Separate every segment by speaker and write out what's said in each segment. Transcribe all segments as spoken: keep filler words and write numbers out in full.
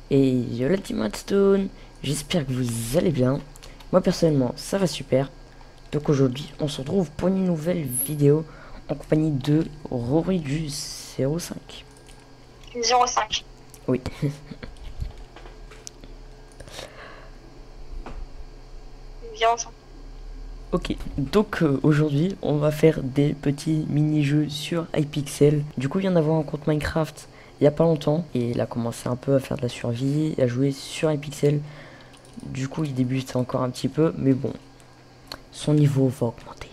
Speaker 1: Et yo la team Redstone, j'espère que vous allez bien. Moi personnellement ça va super. Donc aujourd'hui on se retrouve pour une nouvelle vidéo en compagnie de Rory du zéro cinq.
Speaker 2: zéro cinq.
Speaker 1: Oui.
Speaker 2: zéro cinq.
Speaker 1: Ok, donc euh, aujourd'hui on va faire des petits mini-jeux sur Hypixel. Du coup il vient d'avoir un compte Minecraft il y a pas longtemps et il a commencé un peu à faire de la survie et à jouer sur Hypixel. Du coup il débute encore un petit peu mais bon, son niveau va augmenter.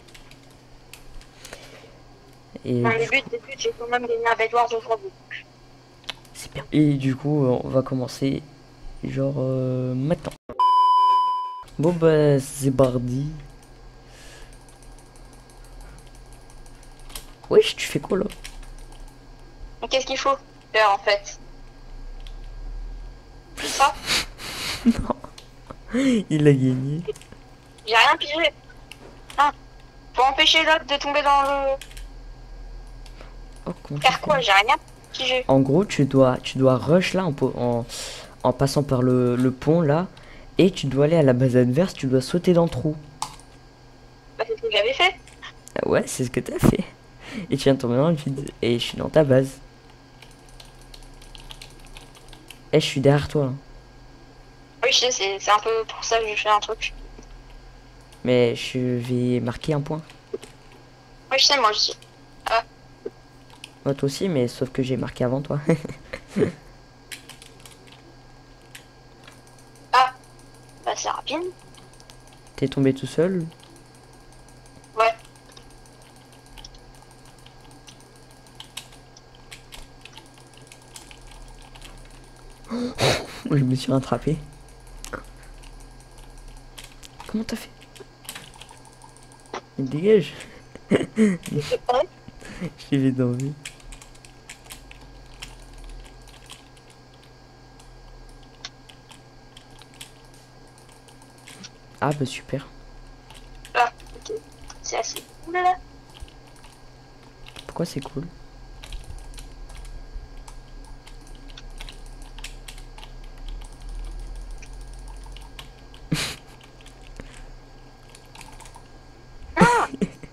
Speaker 1: Et
Speaker 2: Dans
Speaker 1: du
Speaker 2: les buts,
Speaker 1: coup,
Speaker 2: des buts, j'ai quand même gagné un Bedwars aujourd'hui.
Speaker 1: c'est bien. Et du coup euh, on va commencer genre euh, maintenant. Bon bah c'est bardi. Wesh, tu fais quoi là?
Speaker 2: Mais qu'est-ce qu'il faut faire en fait? C'est ça?
Speaker 1: Il a gagné.
Speaker 2: J'ai rien pigé. Hein? Pour empêcher l'autre de tomber dans le.
Speaker 1: Oh, comment tu
Speaker 2: Faire
Speaker 1: fais?
Speaker 2: quoi? J'ai rien pigé.
Speaker 1: En gros, tu dois, tu dois rush là en, po- en, en passant par le, le pont là. Et tu dois aller à la base adverse, tu dois sauter dans le trou.
Speaker 2: Bah, c'est ce que j'avais fait.
Speaker 1: Ah ouais, c'est ce que t'as fait. Et tu viens de tomber dans le vide. Et je suis dans ta base. Et je suis derrière toi, hein.
Speaker 2: Oui, je sais, c'est c'est un peu pour ça que je fais un truc.
Speaker 1: Mais je vais marquer un point.
Speaker 2: Oui, je sais, moi aussi. Ah,
Speaker 1: Moi toi aussi, mais sauf que j'ai marqué avant toi.
Speaker 2: ah, bah c'est rapide.
Speaker 1: T'es tombé tout seul.
Speaker 2: Ouais.
Speaker 1: Je me suis rattrapé. Comment t'as fait? Mais dégage.
Speaker 2: Ouais.
Speaker 1: Je t'ai vu d'envie. Ah bah super.
Speaker 2: Ah, ok. C'est assez cool là.
Speaker 1: Pourquoi c'est cool?
Speaker 2: Ah,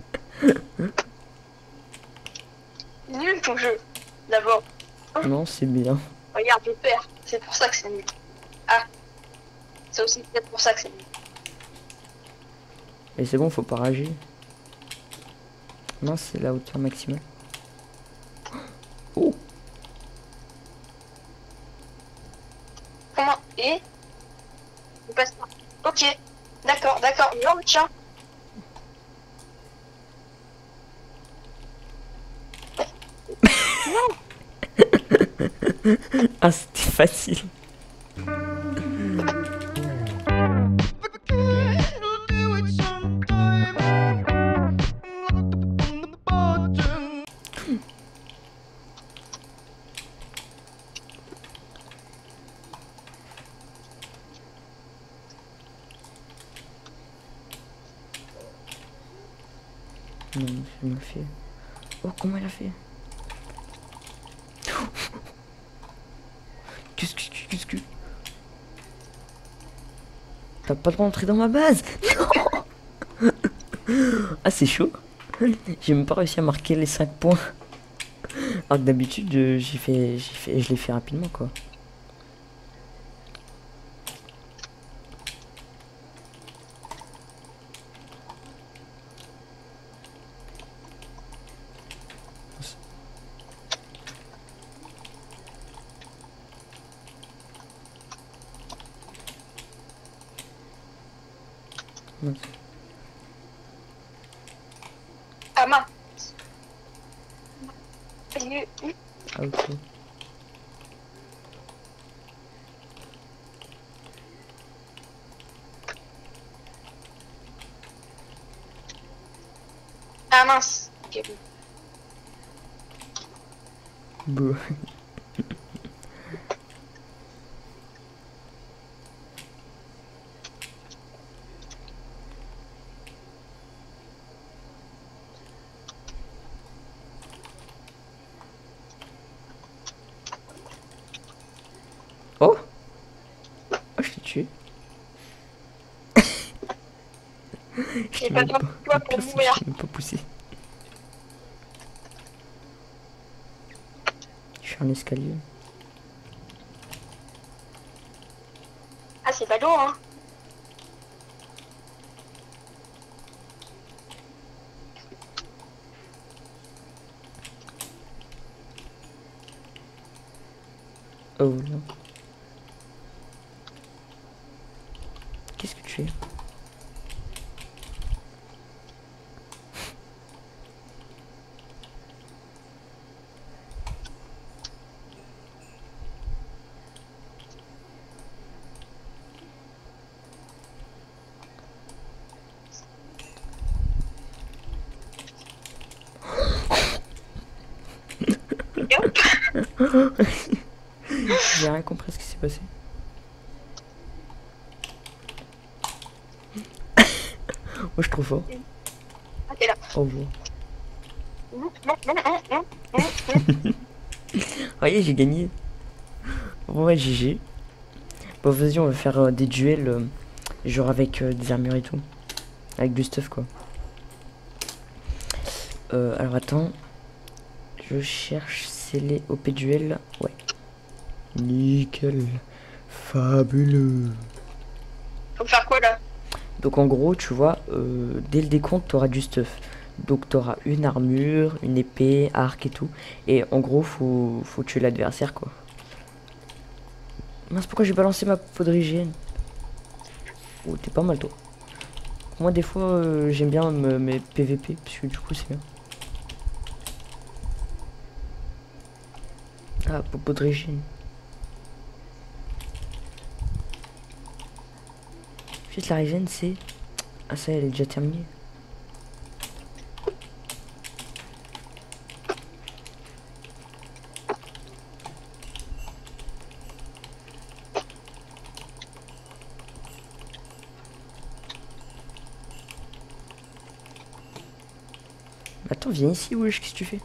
Speaker 2: nul ton jeu. D'abord.
Speaker 1: Non, c'est bien.
Speaker 2: Regarde, je perds. C'est pour ça que c'est nul. Ah, c'est aussi peut-être pour ça que c'est nul.
Speaker 1: Mais c'est bon, faut pas rager. Non, c'est la hauteur maximale. Oh!
Speaker 2: Comment et on passe par. Ok, d'accord, d'accord. Non, tiens. Non.
Speaker 1: Ah, c'était facile. Non, je me fais. Oh, comment elle a fait? Qu'est-ce que. Qu'est-ce que. T'as pas le droit d'entrer dans ma base! Non! Ah, c'est chaud. J'ai même pas réussi à marquer les cinq points. Alors que d'habitude, euh, j'ai fait, j'ai fait, je l'ai fait rapidement quoi.
Speaker 2: Ah mince.
Speaker 1: Ah, ok.
Speaker 2: Ah mince. Ok.
Speaker 1: Bouh. Oh! Oh, je t'ai tué. Je
Speaker 2: J'ai
Speaker 1: t'ai
Speaker 2: pas
Speaker 1: même
Speaker 2: besoin
Speaker 1: pas,
Speaker 2: de toi pour
Speaker 1: le pire, c'est que
Speaker 2: mourir.
Speaker 1: je t'ai même pas poussé. Je suis un escalier.
Speaker 2: Ah, c'est ballot, hein.
Speaker 1: Oh non. Qu'est-ce que tu fais?
Speaker 2: Et hop.
Speaker 1: J'ai rien compris à ce qui s'est passé. Moi je suis trop fort.
Speaker 2: Ah, t'es là.
Speaker 1: Au revoir.
Speaker 2: Non, non, non, non, non, non.
Speaker 1: Voyez, j'ai gagné. Bon, ouais, G G. Bon, vas-y, on va faire euh, des duels, euh, genre avec euh, des armures et tout. Avec du stuff, quoi. Euh, alors, attends. Je cherche, c'est les O P duels. Ouais. Nickel. Fabuleux.
Speaker 2: Faut faire quoi, là?
Speaker 1: Donc, en gros, tu vois, euh, dès le décompte, t'auras du stuff. Donc, t'auras une armure, une épée, arc et tout. Et en gros, faut, faut tuer l'adversaire, quoi. Mince, pourquoi j'ai balancé ma peau d'hygiène? Oh, t'es pas mal, toi. Moi, des fois, euh, j'aime bien me, mes P V P, parce que du coup, c'est bien. Ah, peau de régime. Juste la régène, c'est... Ah, ça, elle est déjà terminée. Attends, viens ici, wesh, qu'est-ce que tu fais?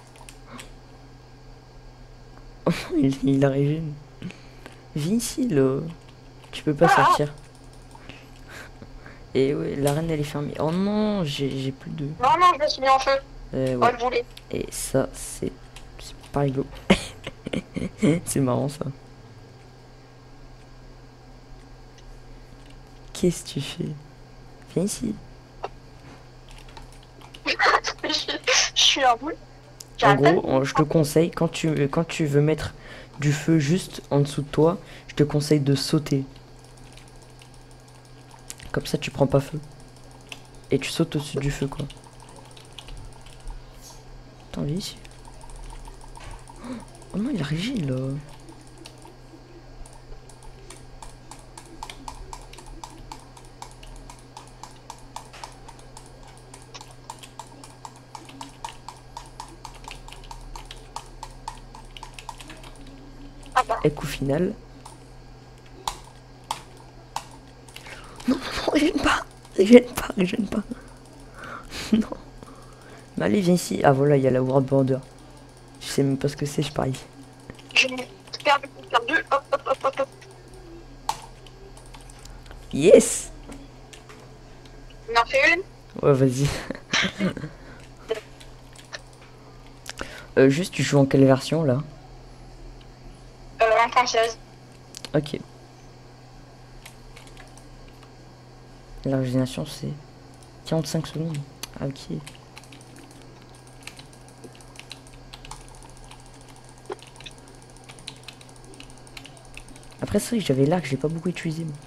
Speaker 1: Oh, il, il a régène. Viens ici, là. Tu peux pas
Speaker 2: Ah,
Speaker 1: sortir. Et ouais, l'arène, elle est fermée. Oh non, j'ai plus de...
Speaker 2: non, non, je me suis mis en feu.
Speaker 1: Euh,
Speaker 2: Oh,
Speaker 1: ouais.
Speaker 2: le boulet.
Speaker 1: Et ça, c'est... C'est pas rigolo. C'est marrant, ça. Qu'est-ce que tu fais? Viens ici.
Speaker 2: je, je suis un boule.
Speaker 1: En gros, on- je te conseille, quand tu, quand tu veux mettre du feu juste en dessous de toi, je te conseille de sauter. Comme ça, tu prends pas feu. Et tu sautes au-dessus du feu, quoi. Attends, viens ici. Oh non, il a rigide, là.
Speaker 2: Ah bah.
Speaker 1: Et coup final. Non, non, non, régène pas. Régène pas, régène pas. Non. Mais allez, viens ici. Ah voilà, il y a la World Border. Je sais même pas ce que c'est, je parie.
Speaker 2: Je perds deux, perds deux. Hop, hop, hop, hop, hop.
Speaker 1: Yes.
Speaker 2: On en fait une.
Speaker 1: Ouais, vas-y. euh, juste, tu joues en quelle version, là?
Speaker 2: Euh, en française.
Speaker 1: Ok. La régénération, c'est quarante-cinq secondes. Ah, ok. Après, c'est vrai que j'avais l'arc, j'ai pas beaucoup utilisé. Moi.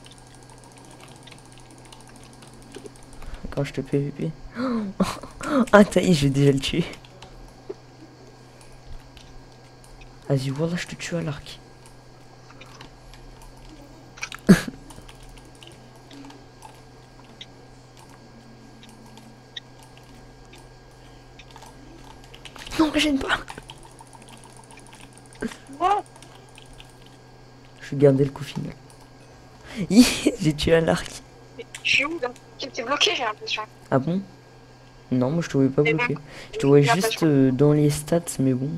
Speaker 1: Quand je te P V P. Ah, t'as je vais déjà le tuer. Vas-y, voilà, je te tue à l'arc. Non, gêne pas.
Speaker 2: Oh,
Speaker 1: Je vais garder le coup final. J'ai tué à l'arc.
Speaker 2: je suis où là? J'étais bloqué, j'ai l'impression.
Speaker 1: Ah bon? Non, moi je te voyais pas
Speaker 2: C'est
Speaker 1: bloqué.
Speaker 2: bon.
Speaker 1: Je te voyais
Speaker 2: J'ai
Speaker 1: juste
Speaker 2: l'impression.
Speaker 1: euh, dans les stats, mais bon.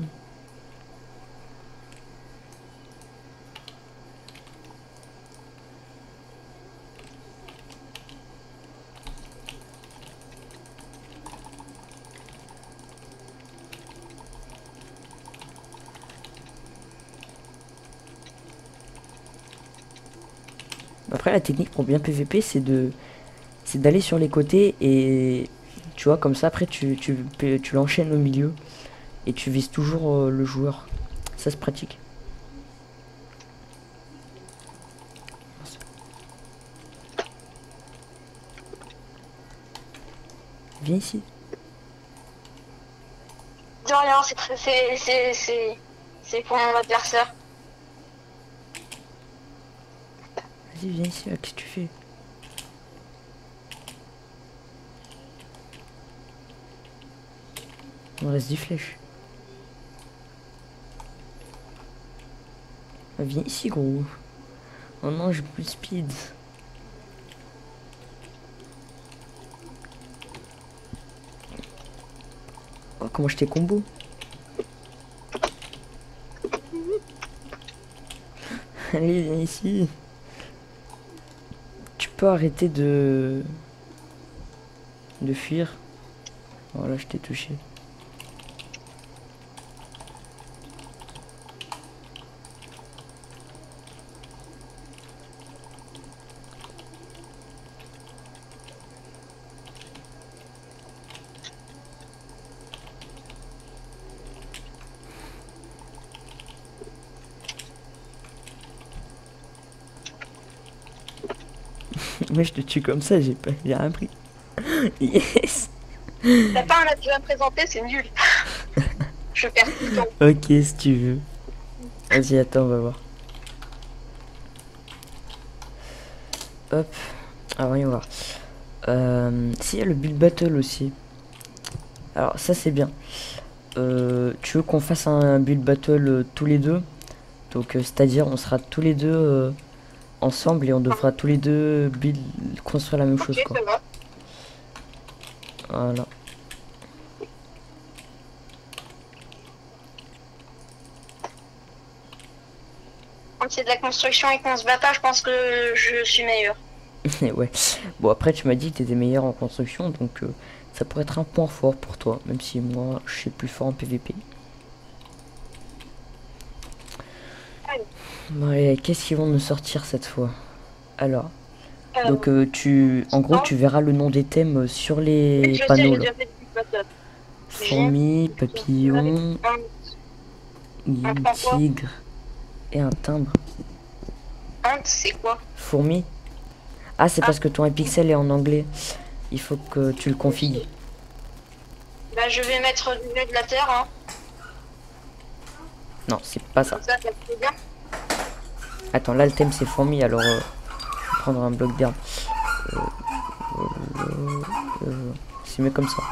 Speaker 1: Après, la technique pour bien P V P, c'est de c'est d'aller sur les côtés et tu vois, comme ça, après, tu, tu, tu l'enchaînes au milieu et tu vises toujours euh, le joueur. Ça, c'est pratique. Viens ici.
Speaker 2: De rien, c'est très- c'est c'est c'est c'est pour mon adversaire.
Speaker 1: Vas-y, viens ici, là, qu'est-ce que tu fais? Il me reste dix flèches. Ah, viens ici, gros. Oh non, j'ai plus de speed. Oh, comment je t'ai combo? Allez, viens ici. Tu peux arrêter de... de fuir. Voilà, je t'ai touché. Moi je te tue comme ça, j'ai pas j'ai rien pris. Yes.
Speaker 2: T'as pas un adjoint à me présenter, c'est nul. Je perds tout le temps.
Speaker 1: Ok, si tu veux. Vas-y, attends, on va voir. Hop. Alors, voyons voir. Euh, si, il y a le build battle aussi. Alors, ça, c'est bien. Euh, tu veux qu'on fasse un build battle euh, tous les deux? Donc, euh, c'est-à-dire, on sera tous les deux euh, ensemble et on devra tous les deux build, construire la même
Speaker 2: Ok,
Speaker 1: chose, quoi.
Speaker 2: ça va.
Speaker 1: Voilà.
Speaker 2: Quand c'est de la construction et qu'on se bat pas, je pense que je suis meilleur.
Speaker 1: Ouais. Bon, après, tu m'as dit que tu étais meilleur en construction, donc euh, ça pourrait être un point fort pour toi, même si moi, je suis plus fort en P V P.
Speaker 2: Allez.
Speaker 1: Bon, allez, qu'est-ce qu'ils vont nous sortir cette fois? Alors,
Speaker 2: Euh,
Speaker 1: donc euh, tu, en gros,
Speaker 2: non.
Speaker 1: tu verras le nom des thèmes sur
Speaker 2: oui,
Speaker 1: les
Speaker 2: je sais,
Speaker 1: panneaux
Speaker 2: j'ai
Speaker 1: là.
Speaker 2: déjà fait du battle.
Speaker 1: Fourmi, papillon,
Speaker 2: Un- un point quoi?
Speaker 1: tigre et un timbre.
Speaker 2: Ant, c'est quoi?
Speaker 1: Fourmi? Ah, c'est
Speaker 2: Ah.
Speaker 1: parce que ton pixel est en anglais. Il faut que tu le configues.
Speaker 2: Bah, je vais mettre du lait de la terre, hein.
Speaker 1: Non, c'est pas ça.
Speaker 2: Comme ça, ça fait bien.
Speaker 1: Attends, là le thème c'est fourmi, alors euh, je vais prendre un bloc d'herbe. Euh, euh, euh, c'est mieux comme ça.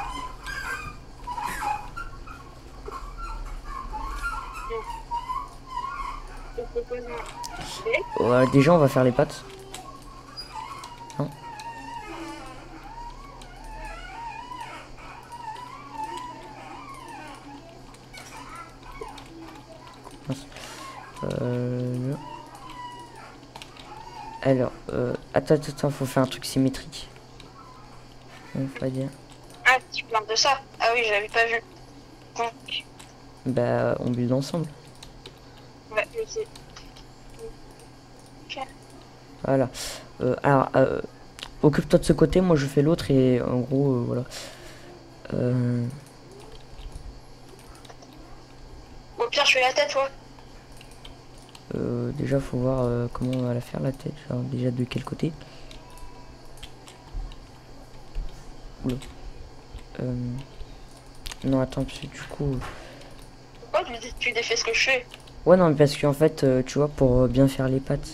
Speaker 2: Je propose un lait.
Speaker 1: Euh, déjà on va faire les pattes. Non. Euh, alors, euh, attends, attends, attends, faut faire un truc symétrique. On va dire.
Speaker 2: Ah, tu parles de ça? Ah oui, j'avais pas vu. Donc,
Speaker 1: Bah, on build ensemble.
Speaker 2: ouais, je sais. Ok.
Speaker 1: Voilà. Euh, alors, euh, occupe-toi de ce côté, moi je fais l'autre et en gros, euh, voilà. Euh,
Speaker 2: Au pire, je fais la tête, toi.
Speaker 1: euh, déjà, faut voir euh, comment on va la faire la tête. Genre, déjà de quel côté. Oula. Euh, non, attends, parce que du coup.
Speaker 2: Pourquoi tu, tu défais ce que je fais?
Speaker 1: Ouais, non, mais parce qu'en fait, euh, tu vois, pour bien faire les pattes.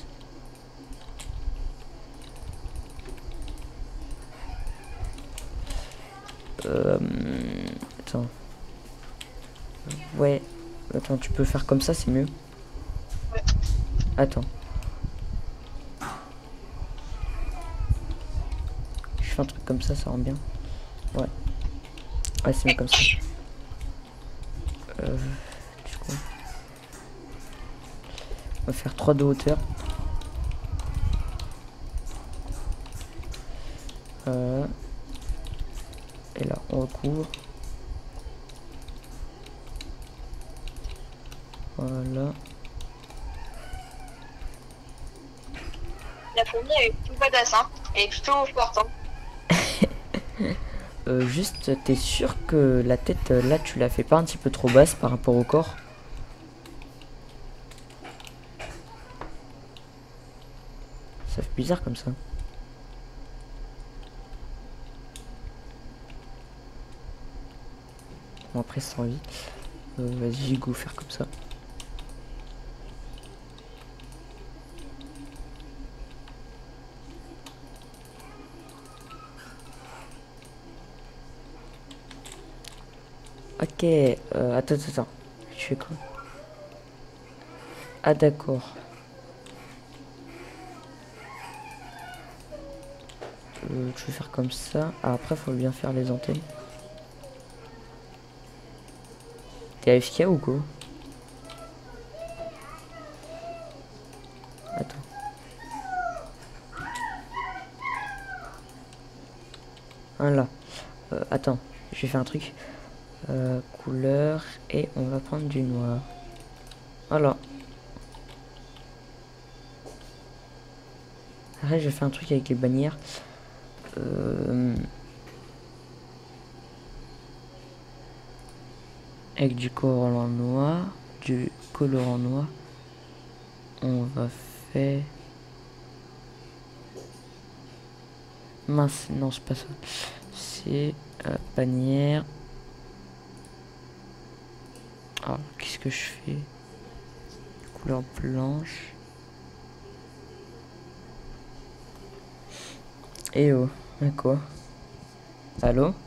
Speaker 1: Euh, attends. Ouais. Attends, tu peux faire comme ça, c'est mieux.
Speaker 2: Ouais.
Speaker 1: Attends. Je fais un truc comme ça, ça rend bien. Ouais. Ouais, c'est mieux comme ça. Euh, du coup. On va faire trois de hauteur. Voilà. Et là, on recouvre. Voilà.
Speaker 2: la fourmi elle est plutôt badass, hein. Elle est plutôt forte, hein.
Speaker 1: euh, juste, t'es sûr que la tête, euh, là, tu la fais pas un petit peu trop basse par rapport au corps? Ça fait bizarre comme ça. Bon, après, sans envie. Euh, Vas-y, go, faire comme ça. Ok, euh, attends, attends, attends. Je fais quoi? Ah, d'accord. Euh, je vais faire comme ça. Ah, après, faut bien faire les antennes. T'es A F K ou quoi? Attends. Voilà. Euh, attends, je vais faire un truc. Euh, couleur. Et on va prendre du noir. Voilà. Après, je vais faire un truc avec les bannières. Euh, avec du colorant noir. Du colorant noir. On va faire... Mince, non, c'est pas ça. C'est euh, bannière. Ah, qu'est-ce que je fais? Couleur blanche. Et oh, mais quoi? Allô?